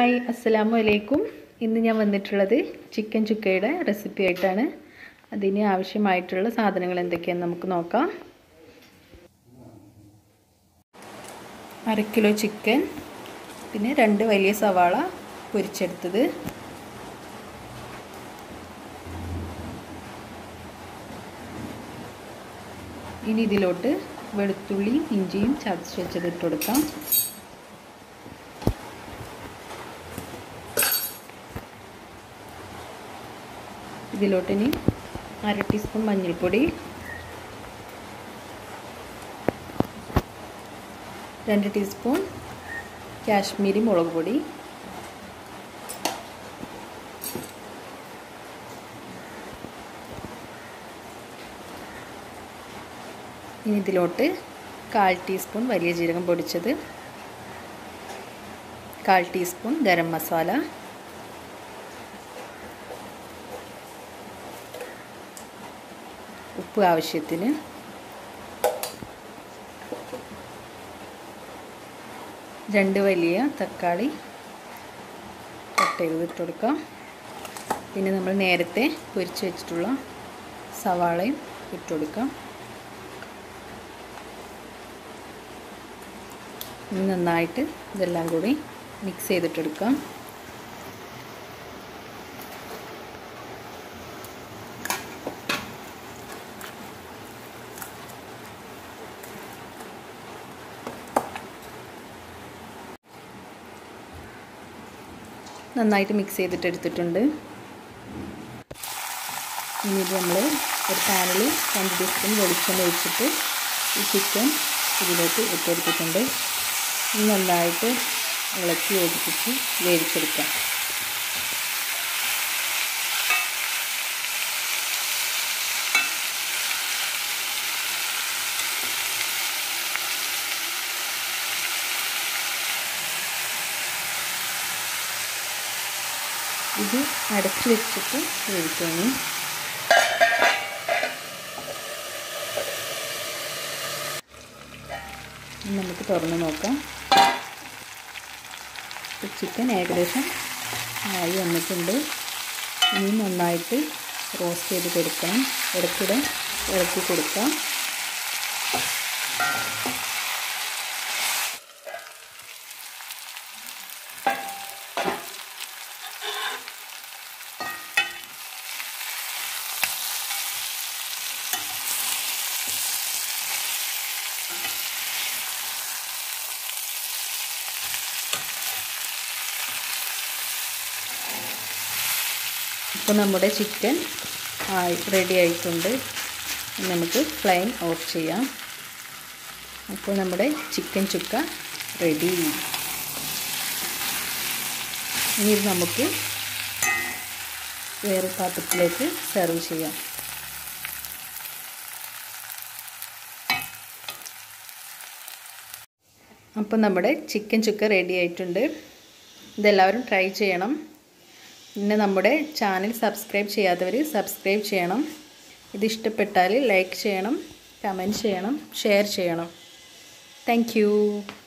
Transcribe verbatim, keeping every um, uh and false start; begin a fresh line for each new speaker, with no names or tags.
Hi അസ്സലാമു അലൈക്കും. ഇന്ന് ഞാൻ വന്നിട്ടുള്ളത് ചിക്കൻ ചുക്കയുടെ റെസിപ്പി ആയിട്ടാണ്. അതിന് ആവശ്യമായിട്ടുള്ള സാധനങ്ങൾ എന്തൊക്കെയാണെന്ന് നമുക്ക് നോക്കാം. അര കിലോ ചിക്കൻ, പിന്നെ രണ്ട് വലിയ സവാള പൊരിച്ചെടുത്തത്, ഇനി ഇതിലോട്ട് വെളുത്തുള്ളി ഇഞ്ചിയും ചതച്ച് വെച്ചത് ഇട്ട് കൊടുക്കാം. ഇതിലോട്ട് ഇനി അര ടീസ്പൂൺ മഞ്ഞൾപ്പൊടി, രണ്ട് ടീസ്പൂൺ കാശ്മീരി മുളക് പൊടി, ഇനി ഇതിലോട്ട് കാൽ ടീസ്പൂൺ വലിയ ജീരകം പൊടിച്ചത്, കാൽ ടീസ്പൂൺ ഗരം മസാല, ഉപ്പ് ആവശ്യത്തിന്, രണ്ട് വലിയ തക്കാളി കട്ട് ചെയ്ത് ഇട്ട് കൊടുക്കാം. പിന്നെ നമ്മൾ നേരത്തെ പൊരിച്ച് വെച്ചിട്ടുള്ള സവാളയും ഇട്ട് കൊടുക്കാം. ഇനി നന്നായിട്ട് ഇതെല്ലാം കൂടി മിക്സ് ചെയ്തിട്ടെടുക്കാം. നന്നായിട്ട് മിക്സ് ചെയ്തിട്ട് എടുത്തിട്ടുണ്ട്. ഇനി ഇത് നമ്മൾ ഒരു പാനിൽ രണ്ട് ടീസ്പൂൺ വെളിച്ചെണ്ണ ഒഴിച്ചിട്ട് ഈ ചിക്കൻ ഇതിലേക്ക് ഇട്ടെടുത്തിട്ടുണ്ട്. ഇനി നന്നായിട്ട് ഇളക്കി യോജിപ്പിച്ച് വേവിച്ചെടുക്കാം. ഇത് അടച്ചു വെച്ചിട്ട് വേവിക്കണം. നമുക്ക് തുറന്ന് നോക്കാം. ചിക്കൻ ഏകദേശം ആയി വന്നിട്ടുണ്ട്. ഇനി നന്നായിട്ട് റോസ്റ്റ് ചെയ്ത് കൊടുക്കണം. ഇടയ്ക്കിടെ ഇളക്കി കൊടുക്കാം. ഇപ്പോൾ നമ്മുടെ ചിക്കൻ ആയി റെഡി ആയിട്ടുണ്ട്. നമുക്ക് ഫ്ലെയിം ഓഫ് ചെയ്യാം. അപ്പോൾ നമ്മുടെ ചിക്കൻ ചുക്ക റെഡി. ഇനി ഇത് നമുക്ക് വേറെ പാത്രത്തിലേക്ക് സെർവ് ചെയ്യാം. അപ്പോൾ നമ്മുടെ ചിക്കൻ ചുക്ക റെഡി ആയിട്ടുണ്ട്. ഇതെല്ലാവരും ട്രൈ ചെയ്യണം. പിന്നെ നമ്മുടെ ചാനൽ സബ്സ്ക്രൈബ് ചെയ്യാത്തവർ സബ്സ്ക്രൈബ് ചെയ്യണം. ഇത് ഇഷ്ടപ്പെട്ടാൽ ലൈക്ക് ചെയ്യണം, കമൻറ്റ് ചെയ്യണം, ഷെയർ ചെയ്യണം. Thank U.